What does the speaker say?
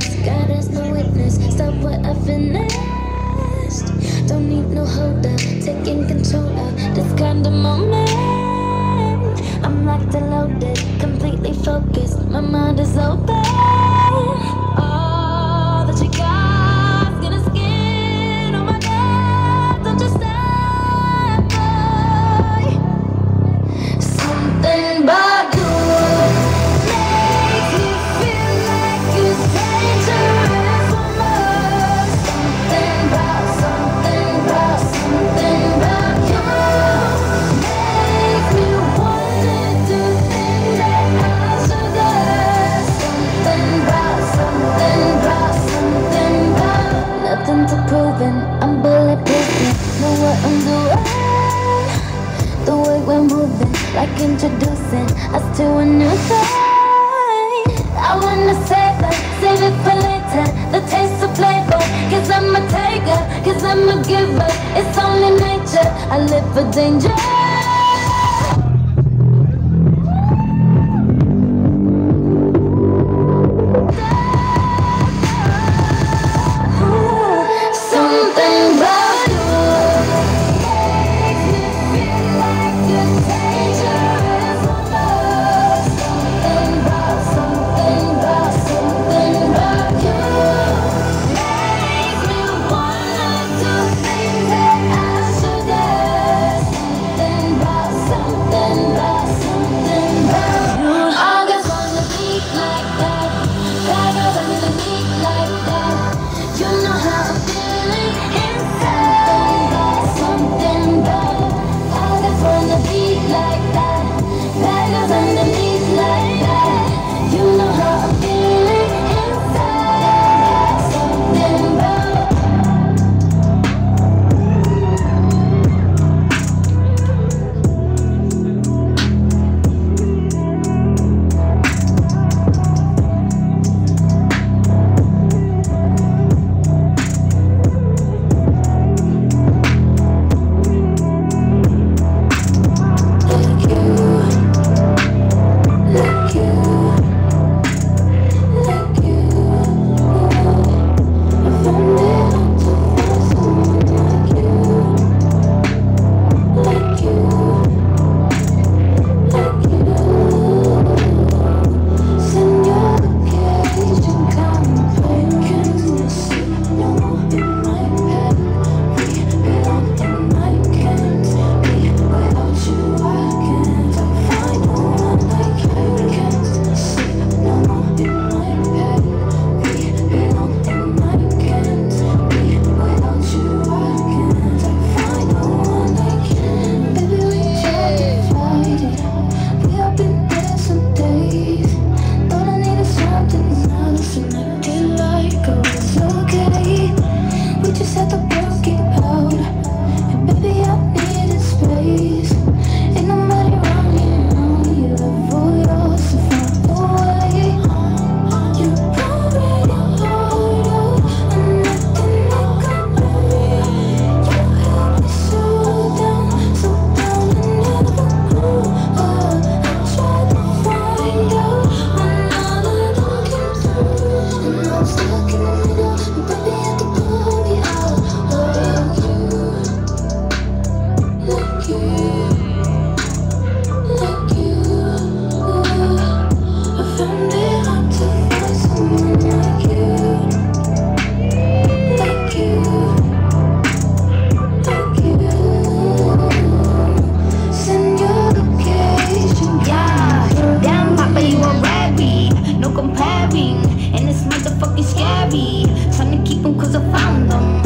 honest, God as my witness. Stop what I finished. Don't need no holder, taking control of this kind of moment. I'm locked and loaded, completely focused. My mind is open. All that you got, skin to skin. Oh my God, don't you stop, boy. Something about you makes me feel like it's dangerous almost. Something about you makes me wanna do things that I should do. Something about nothing to proving. I'm bulletproof. Know what I'm doing. The way we're moving, like introducing us to a new thing. I wanna save it for later. The taste of flavor, cause I'm a taker, cause I'm a giver. It's only nature, I live for danger. Something about you makes me feel like it's dangerous almost. Something about you makes me wanna do things that I should do. Something about you. I just wanna be like that. Better than the beat like that. You know how I'm feeling inside. Something about I just wanna be like that. Better than the beat like that. You know how I'm feeling inside. Something about like you. I found it hard to find someone like you. Send your location, come play. Can you see no more in my head? We belong in my can't be without you. I can't find no one like you. Can't see no more in my head. We belong in my can't be without you. I can't find no one like you. Baby, we tried to fight it. We have been there some days. Thought I needed something else, and I did like I was okay. We just had to work it out, and baby, I needed space. Ain't nobody around me now. You live all yours, so find a way. You already hold out, and nothing like I know. You held me so down, and never grew up. I tried to find out when all of them came through, and I'm stuck in the middle. And baby, I had to pull me out. Like you. I found it hard to find someone like you. Send your location. Yeah, damn papa, you a rabbit, no comparing. And it's motherfucking scary. Tryna keep them cause I found them.